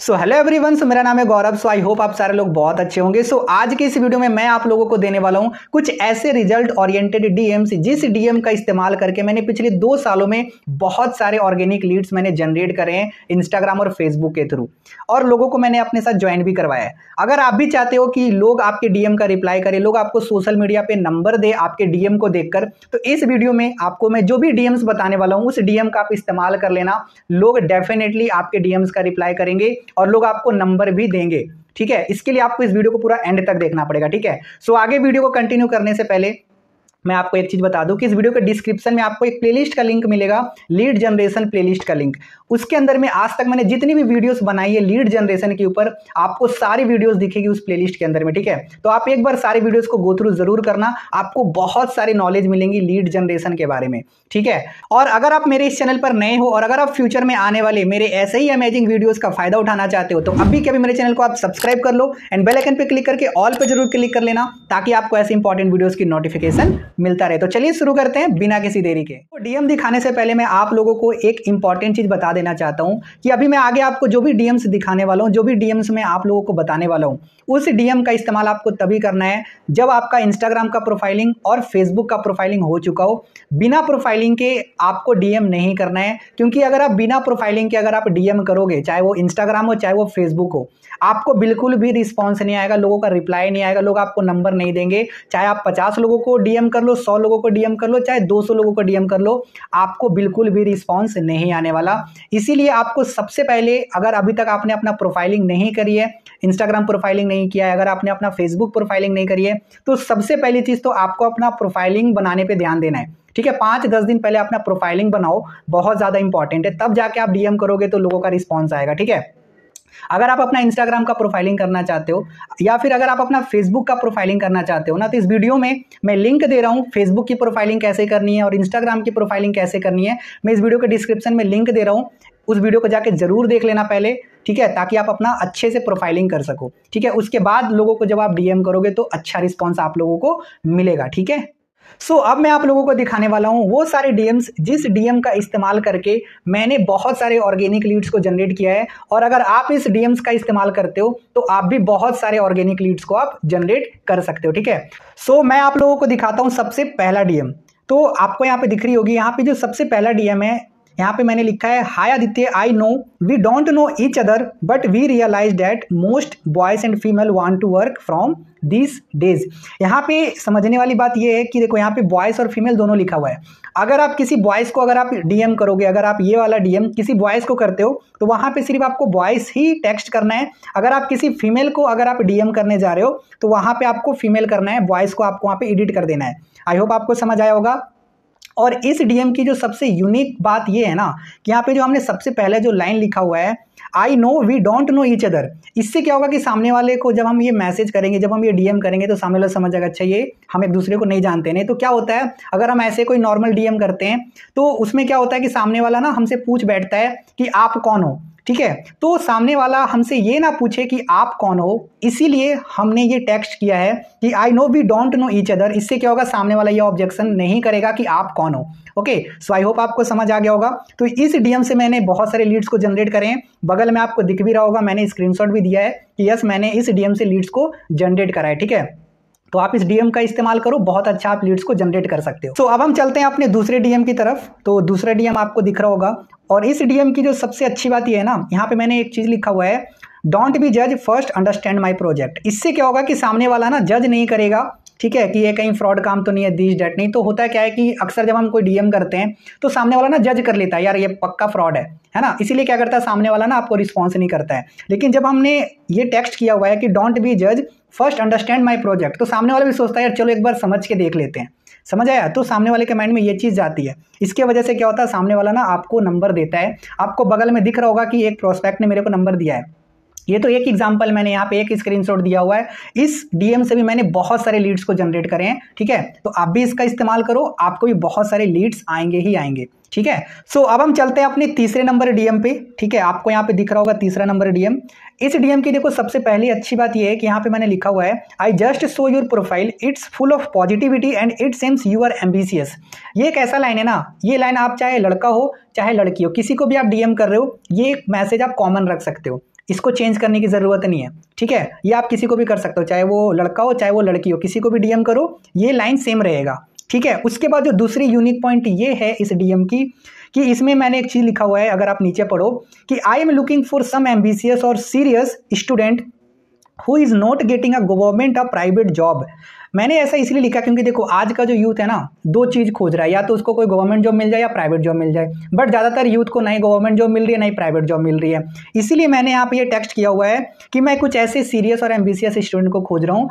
So hello everyone. सो मेरा नाम है गौरव। सो आई होप आप सारे लोग बहुत अच्छे होंगे। सो आज के इस वीडियो में मैं आप लोगों को देने वाला हूं कुछ ऐसे रिजल्ट ओरिएंटेड डीएम्स जिस डीएम का इस्तेमाल करके मैंने पिछले 2 सालों में बहुत सारे ऑर्गेनिक लीड्स मैंने जनरेट करे हैं इंस्टाग्राम और फेसबुक के थ्रू, और लोगों को मैंने अपने साथ ज्वाइन भी करवाया है। अगर आप भी चाहते हो कि लोग आपके डीएम का रिप्लाई करें, लोग आपको सोशल मीडिया पे नंबर दे आपके डीएम को देखकर, तो इस वीडियो में आपको मैं जो भी डीएम्स बताने वाला हूं उस डीएम का आप इस्तेमाल कर लेना। लोग डेफिनेटली आपके डीएम्स का रिप्लाई करेंगे और लोग आपको नंबर भी देंगे। ठीक है, इसके लिए आपको इस वीडियो को पूरा एंड तक देखना पड़ेगा। ठीक है, सो आगे वीडियो को कंटिन्यू करने से पहले मैं आपको एक चीज बता दूं कि इस वीडियो के डिस्क्रिप्शन में आपको एक प्लेलिस्ट का लिंक मिलेगा, लीड जनरेशन प्लेलिस्ट का लिंक। उसके अंदर में आज तक मैंने जितनी भी वीडियोस बनाई है लीड जनरेशन के ऊपर, आपको सारी वीडियोस दिखेगी उस प्लेलिस्ट के अंदर में। ठीक है, तो आप एक बार सारी वीडियोस को गो थ्रू जरूर करना, आपको बहुत सारी नॉलेज मिलेंगी लीड जनरेशन के बारे में। ठीक है, और अगर आप मेरे इस चैनल पर नए हो और अगर आप फ्यूचर में आने वाले मेरे ऐसे ही अमेजिंग वीडियोस का फायदा उठाना चाहते हो तो अभी के अभी मेरे चैनल को आप सब्सक्राइब कर लो एंड बेल आइकन पे क्लिक करके ऑल पे जरूर क्लिक कर लेना, ताकि आपको ऐसे इंपॉर्टेंट वीडियोस की नोटिफिकेशन मिलता रहे। तो चलिए शुरू करते हैं बिना किसी देरी के। तो डीएम दिखाने से पहले मैं आप लोगों को एक इंपॉर्टेंट चीज बता देना चाहता हूं कि अभी मैं आगे आपको जो भी डीएम्स दिखाने वाला हूं, जो भी डीएम्स मैं आप लोगों को बताने वाला हूं, उस डीएम का इस्तेमाल आपको तभी करना है जब आपका इंस्टाग्राम का प्रोफाइलिंग और फेसबुक का प्रोफाइलिंग हो चुका हो। बिना प्रोफाइलिंग के आपको डीएम नहीं करना है, क्योंकि अगर आप बिना प्रोफाइलिंग के अगर आप डीएम करोगे, चाहे वो इंस्टाग्राम हो चाहे वो फेसबुक हो, आपको बिल्कुल भी रिस्पॉन्स नहीं आएगा, लोगों का रिप्लाई नहीं आएगा, लोग आपको नंबर नहीं देंगे। चाहे आप 50 लोगों को डीएम कर लो, 100 लोगों को डीएम कर लो, चाहे 200 लोगों को डीएम कर लो, आपको बिल्कुल भी रिस्पॉन्स नहीं आने वाला। इसीलिए आपको सबसे पहले, अगर अभी तक आपने अपना प्रोफाइलिंग नहीं करी है, इंस्टाग्राम प्रोफाइलिंग नहीं किया है, अगर आपने अपना फेसबुक प्रोफाइलिंग नहीं करी है, तो सबसे पहली चीज तो आपको अपना प्रोफाइलिंग बनाने पे ध्यान देना है। ठीक है, 5-10 दिन पहले अपना प्रोफाइलिंग बनाओ, बहुत ज्यादा इंपॉर्टेंट है, तब जाके आप डीएम करोगे तो लोगों का रिस्पॉन्स आएगा। ठीक है, अगर आप अपना इंस्टाग्राम का प्रोफाइलिंग करना चाहते हो या फिर अगर आप अपना फेसबुक का प्रोफाइलिंग करना चाहते हो ना, तो इस वीडियो में मैं लिंक दे रहा हूं फेसबुक की प्रोफाइलिंग कैसे करनी है और इंस्टाग्राम की प्रोफाइलिंग कैसे करनी है। मैं इस वीडियो के डिस्क्रिप्शन में लिंक दे रहा हूं, उस वीडियो को जाके जरूर देख लेना पहले। ठीक है, ताकि आप अपना अच्छे से प्रोफाइलिंग कर सको। ठीक है, उसके बाद लोगों को जब आप डीएम करोगे तो अच्छा रिस्पॉन्स आप लोगों को मिलेगा। ठीक है, सो अब मैं आप लोगों को दिखाने वाला हूं वो सारे डीएम्स जिस डीएम का इस्तेमाल करके मैंने बहुत सारे ऑर्गेनिक लीड्स को जनरेट किया है, और अगर आप इस डीएम्स का इस्तेमाल करते हो तो आप भी बहुत सारे ऑर्गेनिक लीड्स को आप जनरेट कर सकते हो। ठीक है, सो मैं आप लोगों को दिखाता हूं सबसे पहला डीएम। तो आपको यहाँ पे दिख रही होगी, यहाँ पे जो सबसे पहला डीएम है, यहाँ पे मैंने लिखा है, hi Aditya, I know we don't know each other but we realise that most boys and female want to work from this days. यहाँ पे समझने वाली बात ये है कि देखो, यहाँ पे बॉयज और फीमेल दोनों लिखा हुआ है। अगर आप किसी बॉयज को अगर आप डीएम करोगे, अगर आप ये वाला डीएम किसी बॉयज को करते हो तो वहां पे सिर्फ आपको बॉयज ही टेक्स्ट करना है। अगर आप किसी फीमेल को अगर आप डीएम करने जा रहे हो तो वहां पे आपको फीमेल करना है, बॉयज को आपको वहां पे एडिट कर देना है। आई होप आपको समझ आया होगा। और इस डीएम की जो सबसे यूनिक बात ये है ना कि यहाँ पे जो हमने सबसे पहले जो लाइन लिखा हुआ है, I know we don't know each other, इससे क्या होगा कि सामने वाले को जब हम ये मैसेज करेंगे, जब हम ये डीएम करेंगे तो सामने वाला समझ जाएगा अच्छा ये हम एक दूसरे को नहीं जानते। नहीं तो क्या होता है, अगर हम ऐसे कोई नॉर्मल डीएम करते हैं तो उसमें क्या होता है कि सामने वाला ना हमसे पूछ बैठता है कि आप कौन हो। ठीक है, तो सामने वाला हमसे ये ना पूछे कि आप कौन हो, इसीलिए हमने ये टेक्स्ट किया है कि I know we don't know each other. इससे क्या होगा, सामने वाला ये ऑब्जेक्शन नहीं करेगा कि आप कौन हो। ओके, सो आई होप आपको समझ आ गया होगा। तो इस डीएम से मैंने बहुत सारे लीड्स को जनरेट करे हैं, बगल में आपको दिख भी रहा होगा, मैंने स्क्रीनशॉट भी दिया है कि यस मैंने इस डीएम से लीड्स को जनरेट करा है। ठीक है, तो आप इस डीएम का इस्तेमाल करो, बहुत अच्छा आप लीड्स को जनरेट कर सकते हो। तो अब हम चलते हैं अपने दूसरे डीएम की तरफ। तो दूसरा डीएम आपको दिख रहा होगा, और इस डीएम की जो सबसे अच्छी बात ये है ना, यहाँ पे मैंने एक चीज लिखा हुआ है, डोंट बी जज फर्स्ट अंडरस्टैंड माई प्रोजेक्ट। इससे क्या होगा कि सामने वाला ना जज नहीं करेगा, ठीक है, कि ये कहीं फ्रॉड काम तो नहीं है, दिस डेट नहीं। तो होता है क्या है कि अक्सर जब हम कोई डीएम करते हैं तो सामने वाला ना जज कर लेता है, यार ये पक्का फ्रॉड है ना, इसीलिए क्या करता है सामने वाला ना आपको रिस्पॉन्स नहीं करता है। लेकिन जब हमने ये टेक्स्ट किया हुआ है कि डोंट बी जज फर्स्ट अंडरस्टैंड माई प्रोजेक्ट, तो सामने वाला भी सोचता है यार चलो एक बार समझ के देख लेते हैं। समझ आया, तो सामने वाले के माइंड में ये चीज जाती है। इसके वजह से क्या होता है, सामने वाला ना आपको नंबर देता है। आपको बगल में दिख रहा होगा कि एक प्रोस्पेक्ट ने मेरे को नंबर दिया है। ये तो एक एग्जांपल मैंने यहाँ पे एक स्क्रीनशॉट दिया हुआ है, इस डीएम से भी मैंने बहुत सारे लीड्स को जनरेट करे हैं। ठीक है, तो आप भी इसका इस्तेमाल करो, आपको भी बहुत सारे लीड्स आएंगे ही आएंगे। ठीक है, सो अब हम चलते हैं अपने तीसरे नंबर डीएम पे। ठीक है, आपको यहाँ पे दिख रहा होगा तीसरा नंबर डीएम। इस डीएम की देखो सबसे पहली अच्छी बात यह है कि यहाँ पे मैंने लिखा हुआ है, I just saw your profile, it's full of positivity and it seems you are ambitious. ये एक ऐसा लाइन है ना, ये लाइन आप चाहे लड़का हो चाहे लड़की हो, किसी को भी आप डीएम कर रहे हो, ये मैसेज आप कॉमन रख सकते हो। इसको चेंज करने की ज़रूरत नहीं है, ठीक है। ये आप किसी को भी कर सकते हो, चाहे वो लड़का हो चाहे वो लड़की हो, किसी को भी डीएम करो, ये लाइन सेम रहेगा, ठीक है। उसके बाद जो दूसरी यूनिक पॉइंट ये है इस डीएम की कि इसमें मैंने एक चीज़ लिखा हुआ है, अगर आप नीचे पढ़ो कि I am looking for some ambitious और serious student who is not getting a government a private job. मैंने ऐसा इसलिए लिखा क्योंकि देखो आज का जो यूथ है ना, दो चीज़ खोज रहा है, या तो उसको कोई गवर्नमेंट जॉब मिल जाए या प्राइवेट जॉब मिल जाए, बट ज़्यादातर यूथ को नहीं गवर्नमेंट जॉब मिल रही है नहीं प्राइवेट जॉब मिल रही है। इसीलिए मैंने यहाँ पे ये टेक्स्ट किया हुआ है कि मैं कुछ ऐसे सीरियस और एम्बिशियस स्टूडेंट को खोज रहा हूँ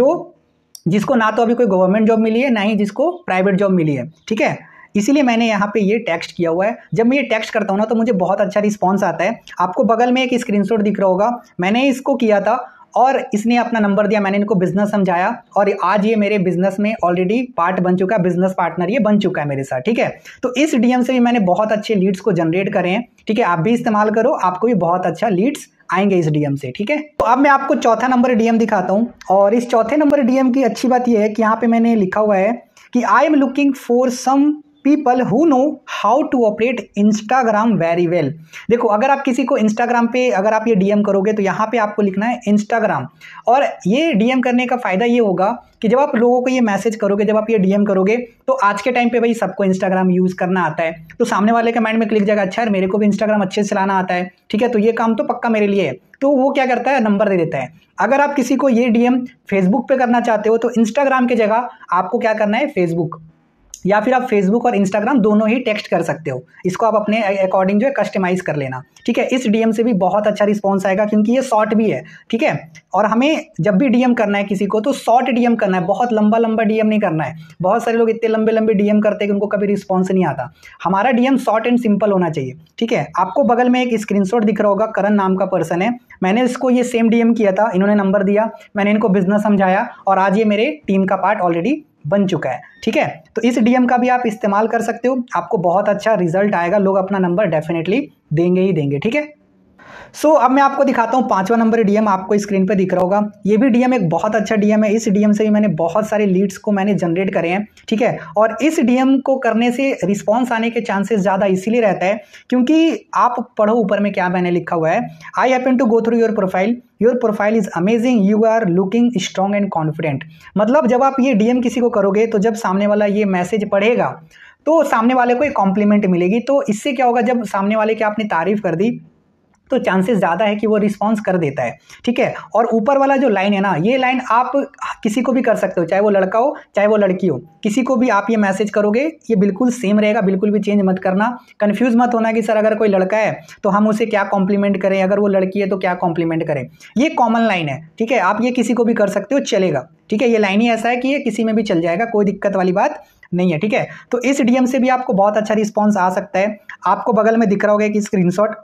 जिसको ना तो अभी कोई गवर्नमेंट जॉब मिली है ना ही जिसको प्राइवेट जॉब मिली है, ठीक है। इसीलिए मैंने यहाँ पे ये टेक्स्ट किया हुआ है। जब मैं ये टेक्स्ट करता हूँ ना तो मुझे बहुत अच्छा रिस्पॉन्स आता है। आपको बगल में एक स्क्रीनशॉट दिख रहा होगा, मैंने इसको किया था और इसने अपना नंबर दिया, मैंने इनको बिजनेस समझाया और आज ये मेरे बिजनेस में ऑलरेडी पार्ट बन चुका है, बिजनेस पार्टनर ये बन चुका है मेरे साथ, ठीक है। तो इस डीएम से भी मैंने बहुत अच्छे लीड्स को जनरेट करे हैं, ठीक है। आप भी इस्तेमाल करो, आपको भी बहुत अच्छा लीड्स आएंगे इस डीएम से, ठीक है। तो अब मैं आपको चौथा नंबर डीएम दिखाता हूं और इस चौथे नंबर डीएम की अच्छी बात यह है कि यहाँ पे मैंने लिखा हुआ है कि I am looking for some people who know how to operate Instagram very well. देखो अगर आप किसी को इंस्टाग्राम पे अगर आप ये डीएम करोगे तो यहाँ पे आपको लिखना है इंस्टाग्राम, और ये डीएम करने का फायदा ये होगा कि जब आप लोगों को ये मैसेज करोगे, जब आप ये डीएम करोगे तो आज के टाइम पे भाई सबको इंस्टाग्राम यूज करना आता है, तो सामने वाले के माइंड में क्लिक जाएगा, अच्छा यार मेरे को भी इंस्टाग्राम अच्छे से चलाना आता है, ठीक है, तो ये काम तो पक्का मेरे लिए है। तो वो क्या करता है, नंबर दे देता है। अगर आप किसी को ये डीएम फेसबुक पे करना चाहते हो तो इंस्टाग्राम की जगह आपको क्या करना है, फेसबुक, या फिर आप फेसबुक और इंस्टाग्राम दोनों ही टेक्स्ट कर सकते हो। इसको आप अपने अकॉर्डिंग जो है कस्टमाइज कर लेना, ठीक है। इस डीएम से भी बहुत अच्छा रिस्पॉन्स आएगा क्योंकि ये शॉर्ट भी है, ठीक है। और हमें जब भी डीएम करना है किसी को तो शॉर्ट डीएम करना है, बहुत लंबा लंबा डीएम नहीं करना है। बहुत सारे लोग इतने लंबे लंबे डीएम करते हैं कि उनको कभी रिस्पॉन्स नहीं आता। हमारा डीएम शॉर्ट एंड सिंपल होना चाहिए, ठीक है। आपको बगल में एक स्क्रीनशॉट दिख रहा होगा, करण नाम का पर्सन है, मैंने इसको ये सेम डीएम किया था, इन्होंने नंबर दिया, मैंने इनको बिजनेस समझाया और आज ये मेरे टीम का पार्ट ऑलरेडी बन चुका है, ठीक है। तो इस डीएम का भी आप इस्तेमाल कर सकते हो, आपको बहुत अच्छा रिजल्ट आएगा, लोग अपना नंबर डेफिनेटली देंगे ही देंगे, ठीक है। सो अब मैं आपको दिखाता हूँ पांचवा नंबर डीएम, आपको स्क्रीन पे दिख रहा होगा। ये भी डीएम एक बहुत अच्छा डीएम है। इस डीएम से भी मैंने बहुत सारे लीड्स को मैंने जनरेट करे हैं, ठीक है। और इस डीएम को करने से रिस्पॉन्स आने के चांसेस ज़्यादा इसीलिए रहता है क्योंकि आप पढ़ो ऊपर में क्या मैंने लिखा हुआ है, I happen to go through your profile is amazing, you are looking strong and confident. मतलब जब आप ये डीएम किसी को करोगे तो जब सामने वाला ये मैसेज पढ़ेगा तो सामने वाले को एक कॉम्प्लीमेंट मिलेगी। तो इससे क्या होगा, जब सामने वाले की आपने तारीफ कर दी तो चांसेस ज़्यादा है कि वो रिस्पॉन्स कर देता है, ठीक है। और ऊपर वाला जो लाइन है ना, ये लाइन आप किसी को भी कर सकते हो, चाहे वो लड़का हो चाहे वो लड़की हो, किसी को भी आप ये मैसेज करोगे ये बिल्कुल सेम रहेगा, बिल्कुल भी चेंज मत करना। कंफ्यूज मत होना कि सर अगर कोई लड़का है तो हम उसे क्या कॉम्प्लीमेंट करें, अगर वो लड़की है तो क्या कॉम्प्लीमेंट करें। ये कॉमन लाइन है, ठीक है, आप ये किसी को भी कर सकते हो, चलेगा, ठीक है। ये लाइन ही ऐसा है कि ये किसी में भी चल जाएगा, कोई दिक्कत वाली बात नहीं है, ठीक है। तो इस डीएम से भी आपको बहुत अच्छा रिस्पॉन्स आ सकता है। आपको बगल में दिख रहा होगा कि स्क्रीनशॉट,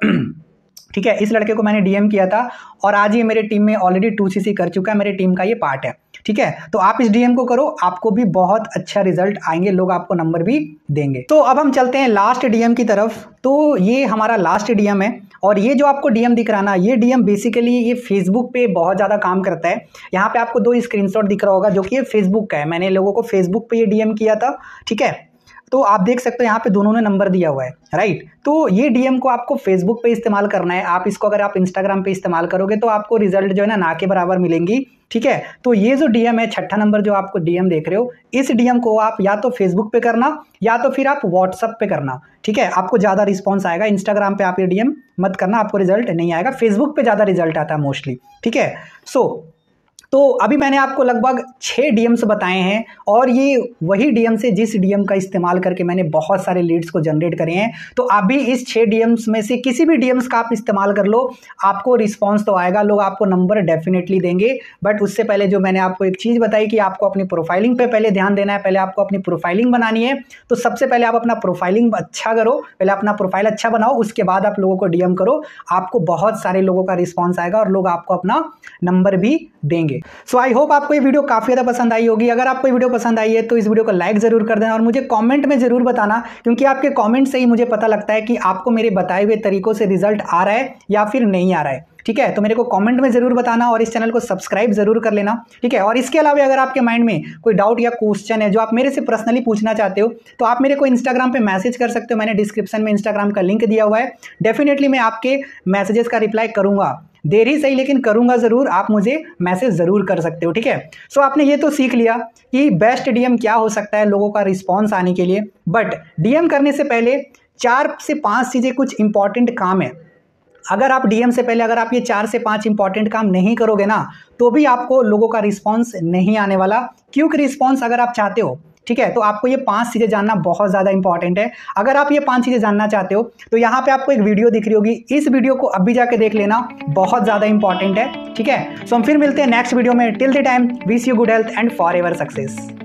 ठीक है, इस लड़के को मैंने डीएम किया था और आज ये मेरे टीम में ऑलरेडी 2cc कर चुका है, मेरे टीम का ये पार्ट है, ठीक है। तो आप इस डीएम को करो, आपको भी बहुत अच्छा रिजल्ट आएंगे, लोग आपको नंबर भी देंगे। तो अब हम चलते हैं लास्ट डीएम की तरफ। तो ये हमारा लास्ट डीएम है और ये जो आपको डीएम दिख रहा ना, ये डीएम बेसिकली ये फेसबुक पे बहुत ज़्यादा काम करता है। यहाँ पे आपको 2 स्क्रीनशॉट दिख रहा होगा जो कि ये फेसबुक का है, मैंने लोगों को फेसबुक पे ये डीएम किया था, ठीक है। तो आप देख सकते हो यहाँ पे दोनों ने नंबर दिया हुआ है, राइट। तो ये डीएम को आपको फेसबुक पे इस्तेमाल करना है। आप इसको अगर आप इंस्टाग्राम पे इस्तेमाल करोगे तो आपको रिजल्ट जो है ना के बराबर मिलेंगी, ठीक है। तो ये जो डीएम है, छठा नंबर जो आपको डीएम देख रहे हो, इस डीएम को आप या तो फेसबुक पे करना या तो फिर आप व्हाट्सअप पे करना, ठीक है। आपको ज़्यादा रिस्पॉन्स आएगा। इंस्टाग्राम पे आप ये डीएम मत करना, आपको रिजल्ट नहीं आएगा। फेसबुक पे ज़्यादा रिजल्ट आता है मोस्टली, ठीक है। तो अभी मैंने आपको लगभग 6 डीएम्स बताए हैं और ये वही डीएम्स है जिस डीएम का इस्तेमाल करके मैंने बहुत सारे लीड्स को जनरेट करे हैं। तो अभी इस 6 डीएम्स में से किसी भी डीएम्स का आप इस्तेमाल कर लो, आपको रिस्पांस तो आएगा, लोग आपको नंबर डेफिनेटली देंगे। बट उससे पहले जो मैंने आपको एक चीज़ बताई कि आपको अपनी प्रोफाइलिंग पे पहले ध्यान देना है, पहले आपको अपनी प्रोफाइलिंग बनानी है। तो सबसे पहले आप अपना प्रोफाइलिंग अच्छा करो, पहले अपना प्रोफाइल अच्छा बनाओ, उसके बाद आप लोगों को डीएम करो, आपको बहुत सारे लोगों का रिस्पॉन्स आएगा और लोग आपको अपना नंबर भी देंगे। सो आई होप आपको ये वीडियो काफ़ी ज़्यादा पसंद आई होगी। अगर आपको ये वीडियो पसंद आई है तो इस वीडियो को लाइक ज़रूर कर देना और मुझे कमेंट में ज़रूर बताना, क्योंकि आपके कमेंट से ही मुझे पता लगता है कि आपको मेरे बताए हुए तरीकों से रिजल्ट आ रहा है या फिर नहीं आ रहा है, ठीक है। तो मेरे को कमेंट में ज़रूर बताना और इस चैनल को सब्सक्राइब ज़रूर कर लेना, ठीक है। और इसके अलावा अगर आपके माइंड में कोई डाउट या क्वेश्चन है जो आप मेरे से पर्सनली पूछना चाहते हो तो आप मेरे को इंस्टाग्राम पे मैसेज कर सकते हो। मैंने डिस्क्रिप्शन में इंस्टाग्राम का लिंक दिया हुआ है, डेफिनेटली मैं आपके मैसेजेस का रिप्लाई करूँगा। देर ही सही लेकिन करूंगा ज़रूर, आप मुझे मैसेज ज़रूर कर सकते हो, ठीक है। सो आपने ये तो सीख लिया कि बेस्ट डीएम क्या हो सकता है लोगों का रिस्पॉन्स आने के लिए। बट डीएम करने से पहले 4 से 5 चीज़ें कुछ इंपॉर्टेंट काम है। अगर आप डीएम से पहले अगर आप ये 4 से 5 इंपॉर्टेंट काम नहीं करोगे ना, तो भी आपको लोगों का रिस्पॉन्स नहीं आने वाला। क्विक रिस्पॉन्स अगर आप चाहते हो, ठीक है, तो आपको ये 5 चीज़ें जानना बहुत ज़्यादा इंपॉर्टेंट है। अगर आप ये 5 चीज़ें जानना चाहते हो तो यहाँ पे आपको एक वीडियो दिख रही होगी, इस वीडियो को अभी जाके देख लेना, बहुत ज़्यादा इंपॉर्टेंट है, ठीक है। सो हम फिर मिलते हैं नेक्स्ट वीडियो में। Till the time wish you good health and forever success.